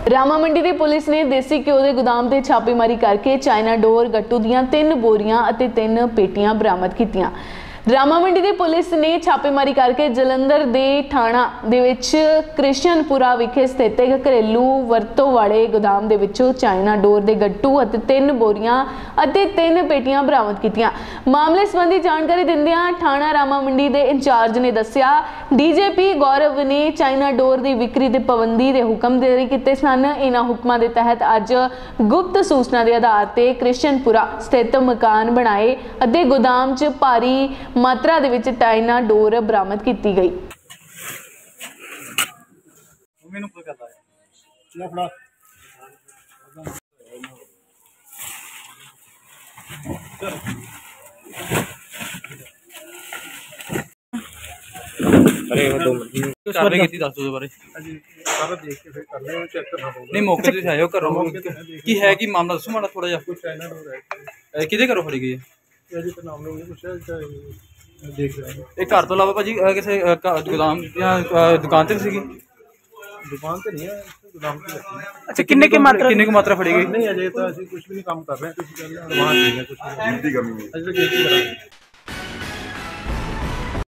ਰਾਮਾ ਮੰਡੀ ਦੀ police ਨੇ ਦੇਸੀ ਘਿਓ ਦੇ ਗੋਦਾਮ ਤੇ ਛਾਪੇਮਾਰੀ ਕਰਕੇ ਚਾਈਨਾ ਡੋਰ ਗੱਟੂ ਦੀਆਂ 3 ਬੋਰੀਆਂ ਅਤੇ 3 ਪੇਟੀਆਂ ਬਰਾਮਦ ਕੀਤੀਆਂ। ਰਾਮਾ ਮੰਡੀ ਦੀ ਪੁਲਿਸ ਨੇ ਛਾਪੇਮਾਰੀ ਕਰਕੇ ਜਲੰਧਰ ਦੇ ਥਾਣਾ ਦੇ ਵਿੱਚ ਕ੍ਰਿਸ਼ਨਪੁਰਾ ਵਿਖੇ ਸਥਿਤ ਇੱਕ ਘਰੇਲੂ ਵਰਤੋਂ ਵਾਲੇ ਗੋਦਾਮ ਦੇ ਵਿੱਚੋਂ ਚਾਈਨਾ ਡੋਰ ਦੇ ਗੱਟੂ ਅਤੇ 3 ਬੋਰੀਆਂ ਅਤੇ 3 ਪੇਟੀਆਂ ਬਰਾਮਦ ਕੀਤੀਆਂ। ਮਾਮਲੇ ਸੰਬੰਧੀ ਜਾਣਕਾਰੀ ਦਿੰਦਿਆਂ ਥਾਣਾ ਰਾਮਾ ਮੰਡੀ ਦੇ ਇੰਚਾਰਜ ਨੇ ਦੱਸਿਆ, ਡੀਜੀਪੀ ਗੌਰਵ ਨੇ ਚਾਈਨਾ ਡੋਰ ਦੀ ਵਿਕਰੀ ਤੇ ਪਾਬੰਦੀ ਦੇ ਹੁਕਮ ਜਾਰੀ ਕੀਤੇ ਸਨ। ਇਹਨਾਂ ਹੁਕਮਾਂ ਦੇ ਤਹਿਤ ਅੱਜ ਗੁਪਤ ਸੂਚਨਾ ਦੇ ਆਧਾਰ ਤੇ ਕ੍ਰਿਸ਼ਨਪੁਰਾ ਸਥਿਤ ਮਕਾਨ ਬਣਾਏ ਅਤੇ ਗੋਦਾਮ 'ਚ ਭਾਰੀ ਮਾਤਰਾ ਦੇ ਵਿੱਚ ਚਾਈਨਾ ਡੋਰ ਬਰਾਮਦ ਕੀਤੀ ਗਈ। अरे वो 2 मिनट कार्रवाई की दस दो बारे सारा देख के फिर कर ले चेक करना होगा। नहीं मौके ते आयो करो की है कि मामला दसो माड़ा थोड़ा जा कुछ चाइना डोर है किदे करो फड़ी गई है जी तो नाम लोग कुछ देख रहे हैं। एक घर तो अलावा भाजी किसी गोदाम या दुकान ते सीगी दुकान पे नहीं है गोदाम पे रखी है। अच्छा किन्ने की मात्रा फड़ी गई नहीं अजय तो ऐसे कुछ भी नहीं काम कर रहे हैं कुछ एडवांस नहीं है कुछ गिनती करनी है अजय गिनती करा